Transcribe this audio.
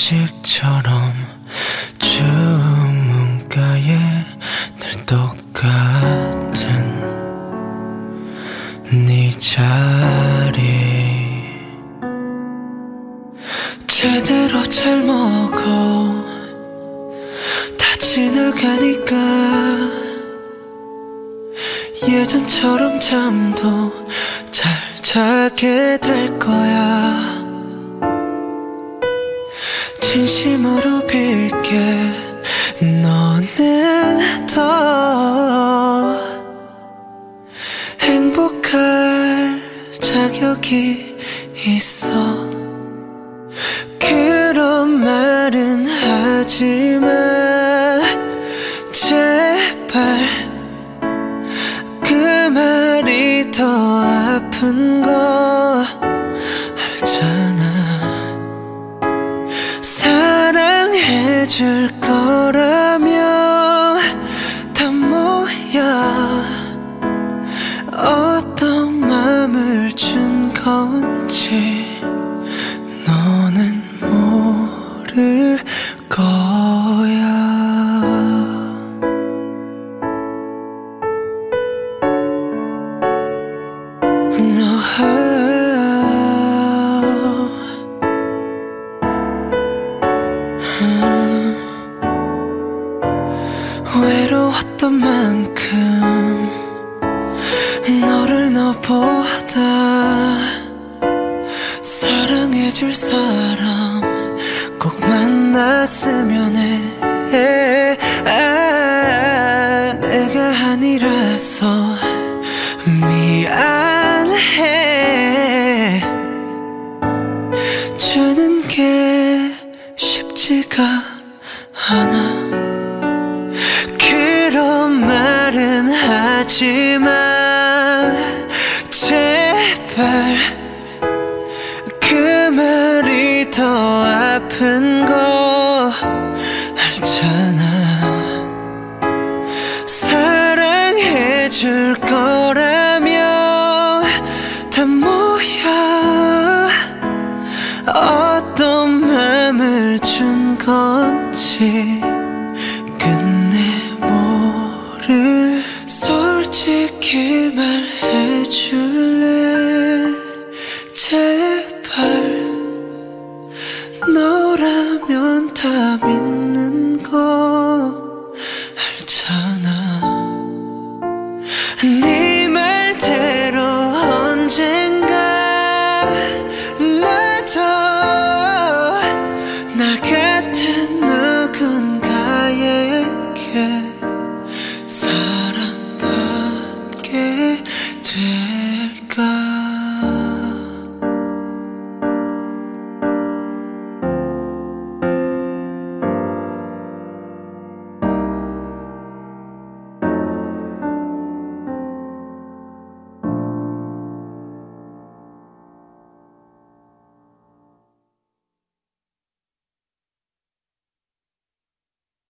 공식처럼 주문가에 늘 똑같은 네 자리 제대로 잘 먹어 다 지나가니까 예전처럼 잠도 잘 자게 될 거야. 진심으로 빌게 너는 더 행복할 자격이 있어. 그런 말은 하지마 제발. 그 말이 더 아픈 거 알잖아. 사랑해줄 거라며 다 뭐야. 어떤 맘을 준 건지 너는 모를 거야. 외로웠던 만큼 너를 너보다 사랑해줄 사람 꼭 만났으면 해. 내가 아니라서 미안해. 주는 게 쉽지가 않아. 그런 말은 하지마 제발. 그 말이 더 아픈 거 알잖아. 사랑해줄 거라며 다 뭐야. 어떤 맘을 준 건지 끝내 모를. 솔직히 말해줘.